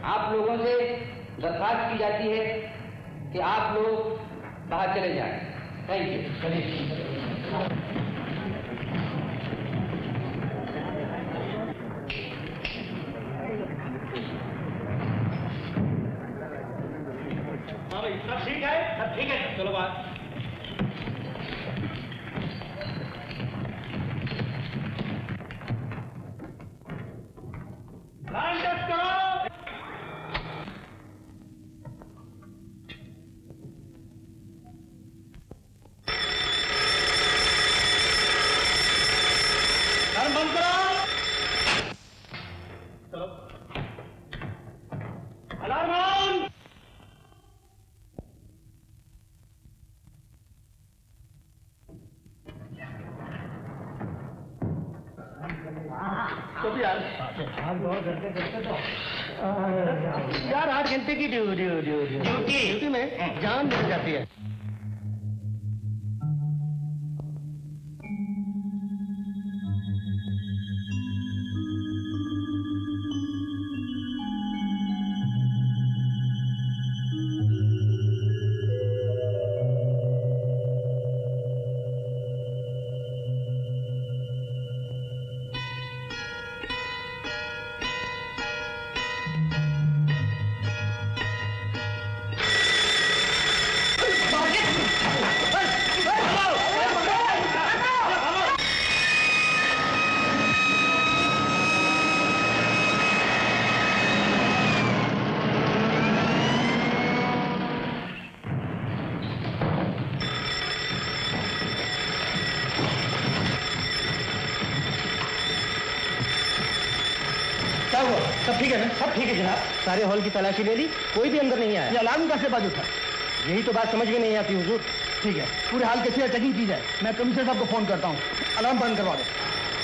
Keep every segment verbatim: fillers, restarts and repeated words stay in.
आप लोगों से दरखास्त की जाती है कि आप लोग बाहर चले जाएं। Thank you. चलिए। हाँ भाई, सब ठीक है? सब ठीक है, चलो बाहर। लाइन टेस्ट करो। लाइन बंद करो। चलो। Alarm on. तो भी यार करते करते तो यार आठ घंटे की ड्यूटी ड्यूटी ड्यूटी में जान निकल जाती है। सब ठीक है ना? सब ठीक है जनाब। सारे हॉल की तलाशी ले ली, कोई भी अंदर नहीं आया। ये अलार्म कैसे बाजू था? यही तो बात समझ में नहीं आती हुजूर। ठीक है, पूरे हाल कैसे चेकिंग की जाए? मैं कमिश्नर साहब को फोन करता हूँ, अलार्म बंद करवा दे।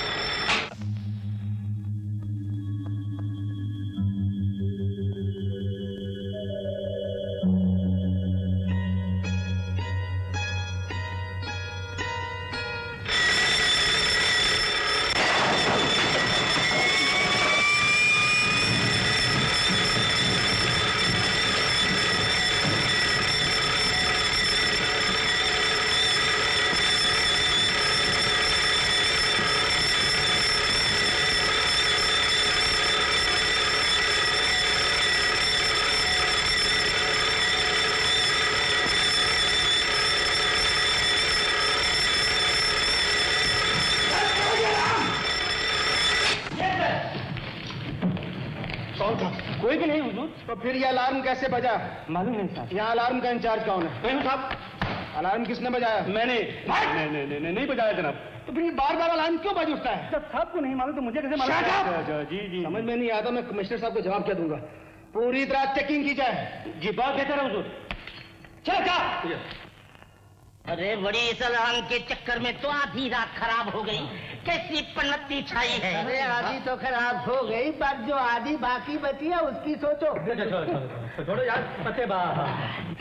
कोई भी नहीं हुजूर। तो फिर ये अलार्म कैसे बजा? मालूम नहीं साहब। यहाँ अलार्म का इंचार्ज कौन है? मैं हूँ साहब। अलार्म किसने बजाया? मैंने। नहीं नहीं नहीं नहीं बजाया जनाब। तो फिर बार बार अलार्म क्यों बज उठता है? जब साहब को नहीं मालूम तो मुझे कैसे मालूम? जी जी समझ में नहीं आता। मैं कमिश्नर साहब को जवाब क्या दूंगा? पूरी तरह चेकिंग की जाए। जी बात कहते रहे हुजूर। चल क्या? अरे बड़ी इस अलार्म के चक्कर में तो आधी रात खराब हो गई। कैसी पन्नती छाई है। अरे आधी तो खराब हो गई, पर जो आधी बाकी बची है उसकी सोचो। छोड़ो यार, पते बाहर।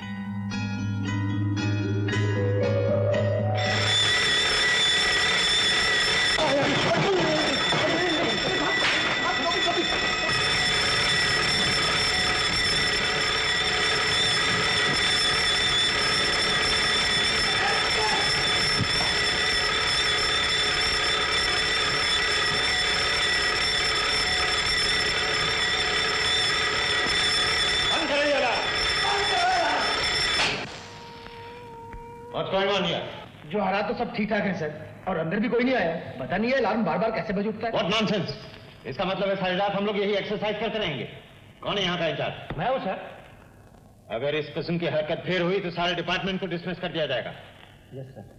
जो हालात तो सब ठीक ठाक है सर, और अंदर भी कोई नहीं आया। पता नहीं है अलार्म बार बार कैसे बज उठता है। What nonsense! इसका मतलब है सारी रात हम लोग यही एक्सरसाइज करते रहेंगे। कौन है यहाँ का इंचार्ज? मैं हूँ सर। अगर इस किस्म की हरकत फिर हुई तो सारे डिपार्टमेंट को डिसमिस कर दिया जाएगा। Yes sir.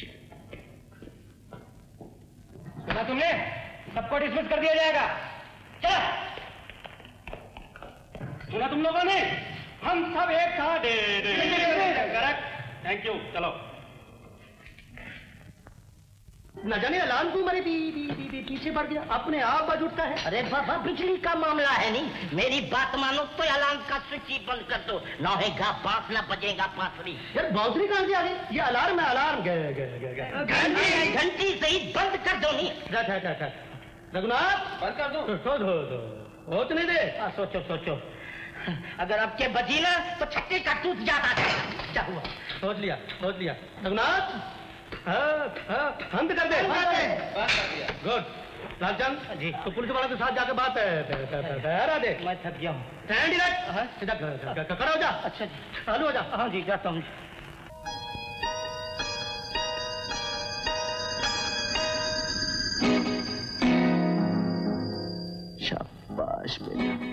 सुना तुमने? सबको डिसमिस कर दिया जाएगा। चलो। सुना तुम लोगों ने? हम सब एक साथ। करेक्ट। Thank you. चलो। न जाने अलार्म क्यों मेरे पीछे पड़ गया, अपने आप बज उठता है। अरे बाबा बिजली का मामला है नहीं, मेरी बात मानो तो अलार्म का स्विच ही बंद कर दो। न होगा बांस न बजेगा बांसुरी। यार बांसुरी कहाँ से आ गई? ये अलार्म है, अलार्म। घंटी घंटी से ही बंद कर दो। नहीं रघुनाथ बंद कर दो। दो दो दो सोच नहीं दे। आ, सोचो सोचो, अगर अब के बजी ना तो छत्ती का टूट जाता था। क्या हुआ? सोच लिया सोच लिया। रघुनाथ, हाँ हाँ बंद कर दे। गुड। लालचंद जी, तो पुलिस वाले के साथ जाकर बात ठहरा दे। मैं थक गया हूँ। स्टैंड डायरेक्ट सीधा खड़ा हो जा। अच्छा जी, चालू हो जा। हाँ जी, जाता हूँ। शाबाश बेटा।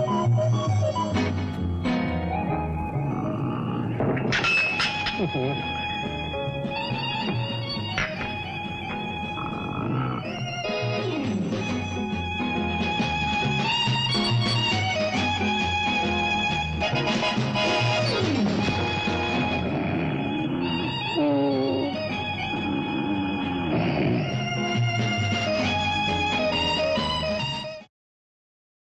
Mm-hmm.